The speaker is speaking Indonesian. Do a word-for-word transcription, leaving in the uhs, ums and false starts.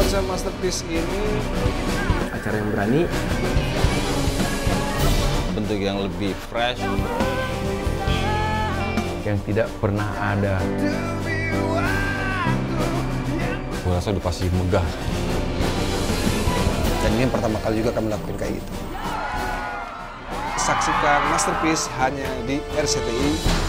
konser Masterpiece ini acara yang berani, bentuk yang lebih fresh, yang tidak pernah ada. gue rasa udah pasti megah. Dan ini yang pertama kali juga kami lakuin kayak gitu. saksikan Masterpiece hanya di R C T I.